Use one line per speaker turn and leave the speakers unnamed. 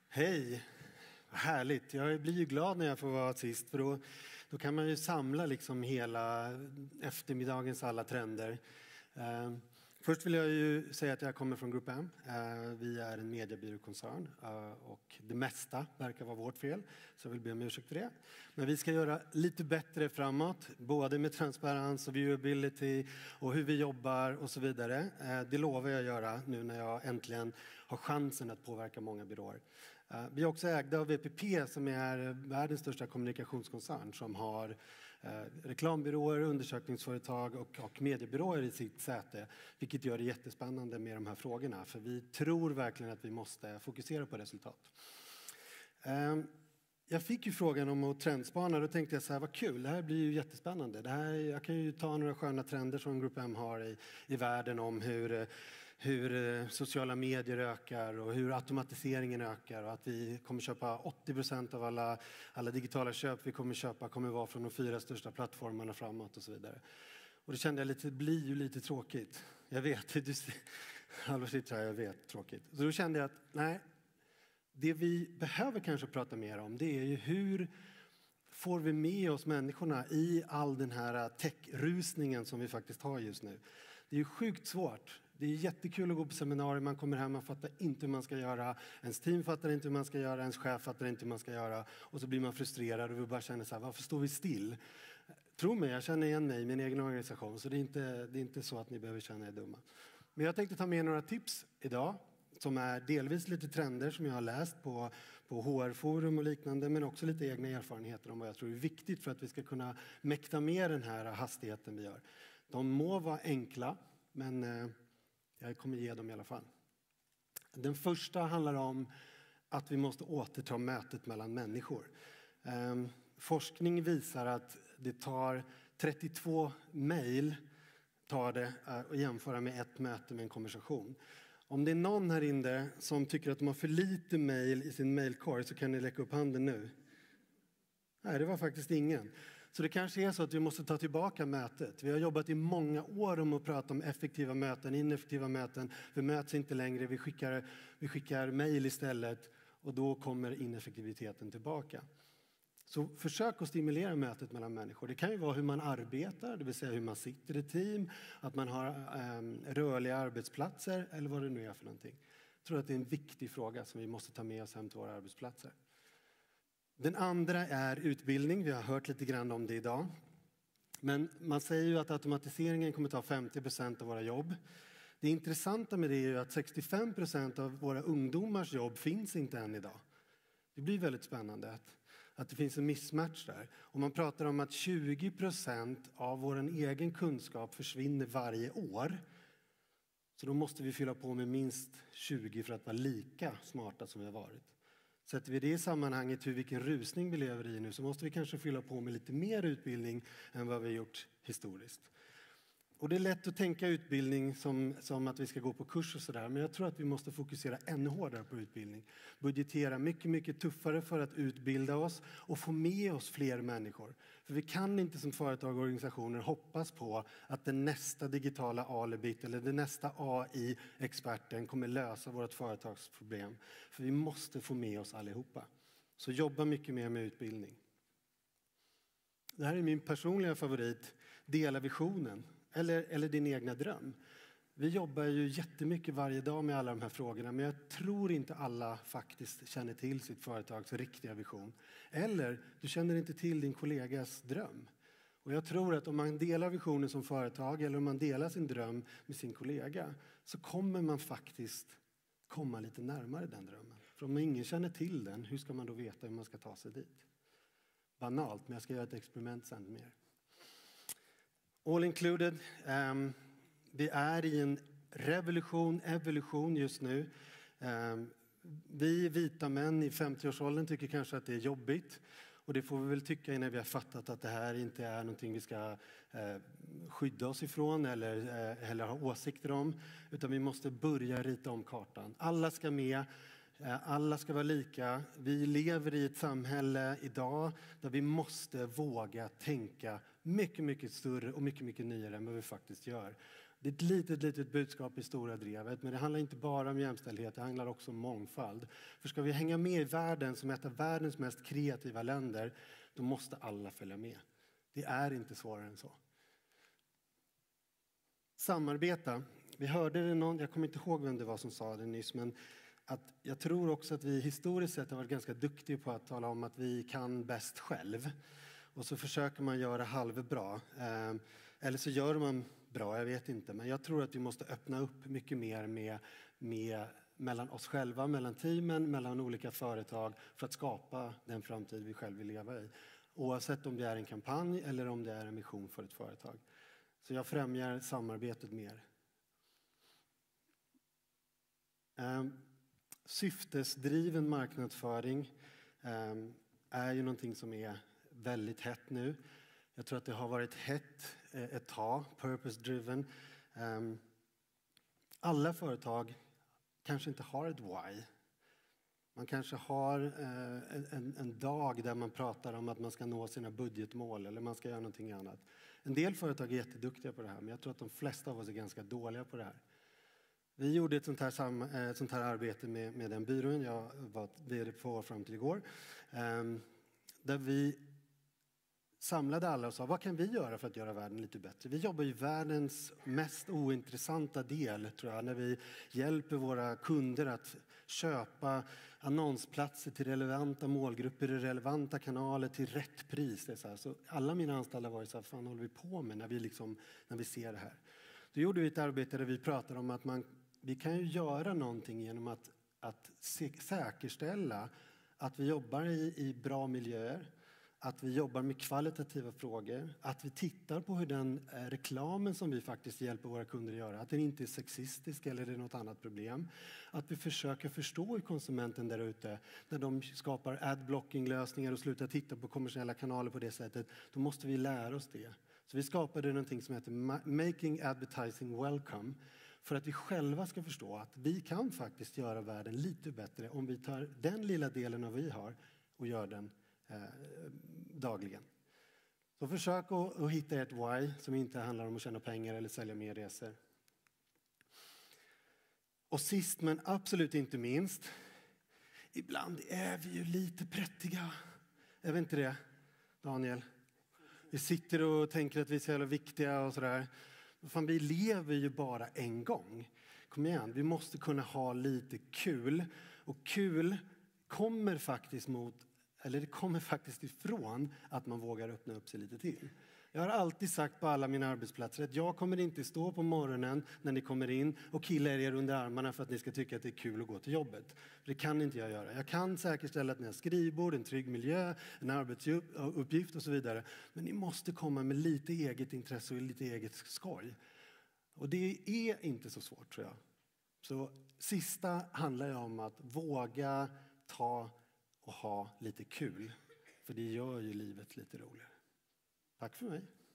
Hej, vad härligt. Jag blir ju glad när jag får vara sist, för då kan man ju samla liksom hela eftermiddagens alla trender. Först vill jag ju säga att jag kommer från Grupp M. Vi är en mediebyråkoncern och det mesta verkar vara vårt fel, så jag vill be om ursäkt för det. Men vi ska göra lite bättre framåt, både med transparens och viewability och hur vi jobbar och så vidare. Det lovar jag göra nu när jag äntligen har chansen att påverka många byråer. Vi är också ägda av VPP som är världens största kommunikationskoncern som har reklambyråer, undersökningsföretag och mediebyråer i sitt säte. Vilket gör det jättespännande med de här frågorna, för vi tror verkligen att vi måste fokusera på resultat. Jag fick ju frågan om att trendspana, då tänkte jag så här, vad kul, det här blir ju jättespännande. Jag kan ju ta några sköna trender som Grupp M har i världen om hur sociala medier ökar och hur automatiseringen ökar och att vi kommer köpa 80% av alla digitala köp vi kommer köpa kommer vara från de 4 största plattformarna framåt och så vidare. Och det kände jag det blir ju lite tråkigt. Jag vet, jag vet, tråkigt. Så då kände jag att nej, det vi behöver kanske prata mer om, det är ju hur får vi med oss människorna i all den här techrusningen som vi faktiskt har just nu. Det är ju sjukt svårt. Det är jättekul att gå på seminarier, man kommer hem, man fattar inte hur man ska göra. Ens team fattar inte hur man ska göra, ens chef fattar inte hur man ska göra. Och så blir man frustrerad och vi bara känner så här, varför står vi still? Tro mig, jag känner igen mig i min egen organisation, så det är inte så att ni behöver känna er dumma. Men jag tänkte ta med några tips idag som är delvis lite trender som jag har läst på HR-forum och liknande, men också lite egna erfarenheter om vad jag tror är viktigt för att vi ska kunna mäkta med den här hastigheten vi gör. De må vara enkla, men jag kommer ge dem i alla fall. Den första handlar om att vi måste återta mötet mellan människor. Forskning visar att det tar 32 mejl att jämföra med ett möte med en konversation. Om det är någon här inne som tycker att de har för lite mejl i sin mejlkorg så kan ni lägga upp handen nu. Nej, det var faktiskt ingen. Så det kanske är så att vi måste ta tillbaka mötet. Vi har jobbat i många år om att prata om effektiva möten, ineffektiva möten. Vi möts inte längre, vi skickar mejl istället och då kommer ineffektiviteten tillbaka. Så försök att stimulera mötet mellan människor. Det kan ju vara hur man arbetar, det vill säga hur man sitter i team, att man har rörliga arbetsplatser eller vad det nu är för någonting. Jag tror att det är en viktig fråga som vi måste ta med oss hem till våra arbetsplatser. Den andra är utbildning. Vi har hört lite grann om det idag. Men man säger ju att automatiseringen kommer ta 50% av våra jobb. Det intressanta med det är ju att 65% av våra ungdomars jobb finns inte än idag. Det blir väldigt spännande att det finns en mismatch där. Och man pratar om att 20% av vår egen kunskap försvinner varje år. Så då måste vi fylla på med minst 20 för att vara lika smarta som vi har varit. Sätter vi det i sammanhanget vilken rusning vi lever i nu så måste vi kanske fylla på med lite mer utbildning än vad vi har gjort historiskt. Och det är lätt att tänka utbildning som att vi ska gå på kurs och sådär. Men jag tror att vi måste fokusera ännu hårdare på utbildning. Budgetera mycket, mycket tuffare för att utbilda oss och få med oss fler människor. För vi kan inte som företag och organisationer hoppas på att den nästa digitala alibit eller den nästa AI-experten kommer lösa vårt företagsproblem. För vi måste få med oss allihopa. Så jobba mycket mer med utbildning. Det här är min personliga favorit. Dela visionen. Eller din egna dröm. Vi jobbar ju jättemycket varje dag med alla de här frågorna, men jag tror inte alla faktiskt känner till sitt företags riktiga vision. Eller du känner inte till din kollegas dröm. Och jag tror att om man delar visionen som företag eller om man delar sin dröm med sin kollega så kommer man faktiskt komma lite närmare den drömmen. För om ingen känner till den, hur ska man då veta hur man ska ta sig dit? Banalt, men jag ska göra ett experiment sen med er. All included, vi är i en evolution just nu. Vi vita män i 50-årsåldern tycker kanske att det är jobbigt. Och det får vi väl tycka innan vi har fattat att det här inte är någonting vi ska skydda oss ifrån eller ha åsikter om. Utan vi måste börja rita om kartan. Alla ska med. Alla ska vara lika. Vi lever i ett samhälle idag där vi måste våga tänka mycket, mycket större och mycket, mycket nyare än vad vi faktiskt gör. Det är ett litet budskap i stora drevet, men det handlar inte bara om jämställdhet, det handlar också om mångfald. För ska vi hänga med i världen som ett av världens mest kreativa länder, då måste alla följa med. Det är inte svårare än så. Samarbeta. Vi hörde det någon, jag kommer inte ihåg vem det var som sa det nyss, men att jag tror också att vi historiskt sett har varit ganska duktiga på att tala om att vi kan bäst själv. Och så försöker man göra halvbra. Eller så gör man bra, jag vet inte. Men jag tror att vi måste öppna upp mycket mer med mellan oss själva, mellan teamen, mellan olika företag för att skapa den framtid vi själva vill leva i. Oavsett om det är en kampanj eller om det är en mission för ett företag. Så jag främjar samarbetet mer. Syftesdriven marknadsföring är ju någonting som är väldigt hett nu. Jag tror att det har varit hett ett tag, purpose-driven. Alla företag kanske inte har ett why. Man kanske har en dag där man pratar om att man ska nå sina budgetmål eller man ska göra någonting annat. En del företag är jätteduktiga på det här, men jag tror att de flesta av oss är ganska dåliga på det här. Vi gjorde ett sånt här arbete med den byrån jag var vd på fram till igår. Där vi samlade alla och sa, vad kan vi göra för att göra världen lite bättre? Vi jobbar i världens mest ointressanta del, tror jag, när vi hjälper våra kunder att köpa annonsplatser till relevanta målgrupper i relevanta kanaler till rätt pris. Det är så här. Så alla mina anställda var ju så här, fan håller vi på med när vi ser det här? Då gjorde vi ett arbete där vi pratade om att vi kan ju göra någonting genom att säkerställa att vi jobbar i bra miljöer, att vi jobbar med kvalitativa frågor, att vi tittar på hur den reklamen som vi faktiskt hjälper våra kunder att göra, att den inte är sexistisk eller det är något annat problem. Att vi försöker förstå hur konsumenten där ute, när de skapar adblocking-lösningar och slutar titta på kommersiella kanaler på det sättet, då måste vi lära oss det. Så vi skapade någonting som heter Making Advertising Welcome, för att vi själva ska förstå att vi kan faktiskt göra världen lite bättre om vi tar den lilla delen av vi har och gör den dagligen. Så försök att hitta ett why som inte handlar om att tjäna pengar eller sälja mer resor. Och sist men absolut inte minst, ibland är vi ju lite prättiga. Är vi inte det, Daniel? Vi sitter och tänker att vi är så jävla viktiga och sådär. Fan, vi lever ju bara en gång. Kom igen, vi måste kunna ha lite kul. Och kul kommer faktiskt ifrån att man vågar öppna upp sig lite till. Jag har alltid sagt på alla mina arbetsplatser att jag kommer inte stå på morgonen när ni kommer in och killa er under armarna för att ni ska tycka att det är kul att gå till jobbet. Det kan inte jag göra. Jag kan säkerställa att ni har skrivbord, en trygg miljö, en arbetsuppgift och så vidare. Men ni måste komma med lite eget intresse och lite eget skoj. Och det är inte så svårt, tror jag. Så sista handlar ju om att våga ta och ha lite kul. För det gör ju livet lite roligare. Tack för mig.